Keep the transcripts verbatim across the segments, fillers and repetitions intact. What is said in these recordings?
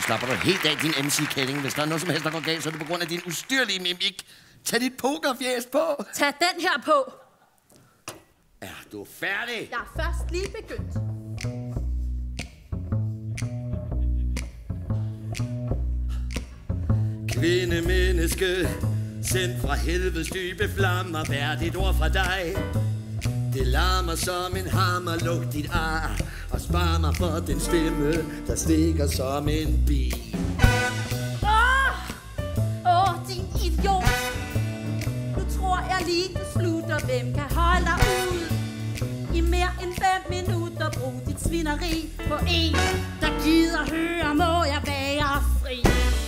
slapper du helt af din M C-kælling. Hvis der er noget som helst, der går galt, så er det på grund af din ustyrlige mimik. Tag dit pokerfjæs på. Tag den her på. Er du færdig? Jeg er først lige begyndt. Kvinde, menneske, sendt fra helvedes dybe flammer, hver dit ord fra dig. Det larmer som en hammer, luk dit ar, og spar mig for den stemme, der stikker som en bil. Åh, åh, din idiot. Nu tror jeg lige, du slutter. Hvem kan holde dig ud? I mere end fem minutter, brug dit svineri på en, der gider høre, må jeg være fri.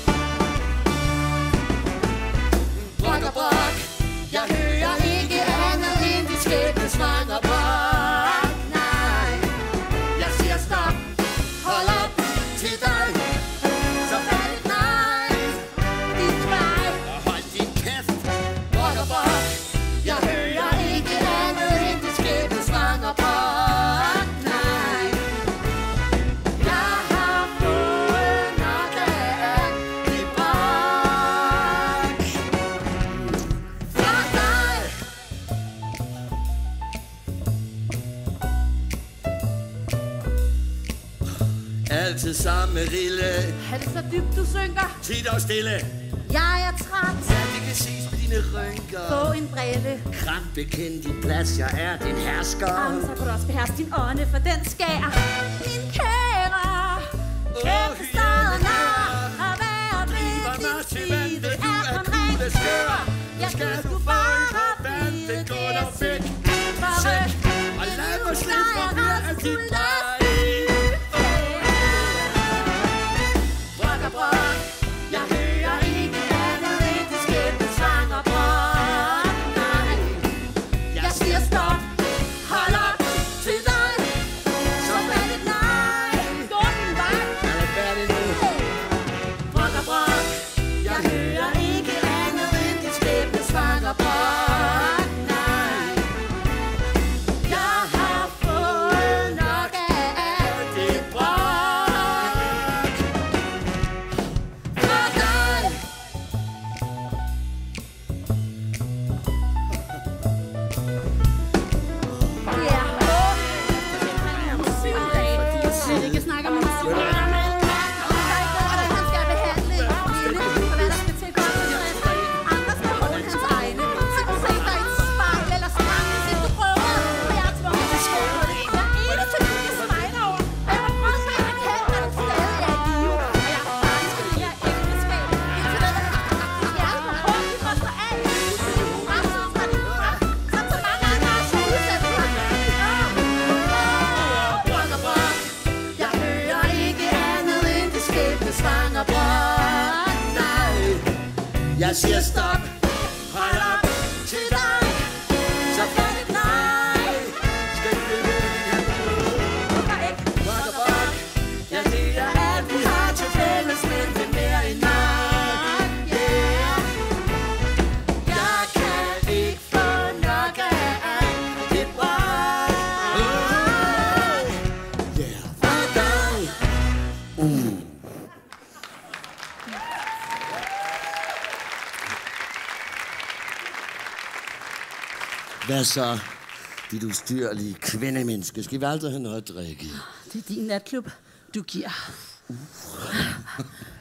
Brok og brok, jeg hører ikke andet end dit skæbnesvanger brok. Nej, jeg siger stop, hold op til dig, så fald et nej, dit vej. Og hold din kæft, brok og brok, jeg hører ikke andet end dit skæbnesvanger brok. Nej, jeg har fået nok af dit brok. Flot dig! Altid samme rille. Er det så dybt, du synker? Tid dog stille. Jeg er træt. Ja, det kan ses på dine rynker. Få en brille. Kram bekend din plads, jeg er din hersker. Om, så kan du også beherske din ånde, for den skærer. Min kære, kæmpe stader og være vigtigt, det er kun rent skør. Jeg skal du bare vide, det er sæt, sæt, og lad mig slippe mere af dit dig. Brok og brok, jeg hører ikke andet end det skæbnesvanger brok. Nej, jeg siger stop, hold op til dig, så fald et nej. Gå den vej. Er du færdig nu? Brok og brok, jeg hører ikke andet end det skæbnesvanger brok. Nej, jeg har fået nok af dit brok. For dig. Ja, åh, musik i dag, fordi jeg slet ikke snakker med musik. Han skal behandle en lille, og hvad der skal til for at bedrive. Andre skal holde hans egne. Så kan du se dig i et spejl eller sprang, hvis du prøver. Og jeg er tvunget til at skåle det. Hver eneste ting, jeg spejler over. Og jeg har prøvet med at kende, at du stadig er i live. Og jeg har bare ønsket det her ægteskab. Indtil den er faktisk hjerte på hånd, vi koster af. Resten fra din krop, som så mange andre har så udsat for. Brok og brok, jeg hører ikke andet end det skæbnesvanger brok. Nej, jeg siger stop, hold op til dig, så fald et nej. Skal vi blive ved med det her? Brok og brok, jeg siger at vi har til fælles, men det er mere end nok. Yeah. Jeg kan ikke få nok af dit brok. Yeah, for dig. Uh. Hvad så, dit ustyrlige kvindemenneske? Skal vi aldrig have noget at drikke? Det er din natklub, du giver.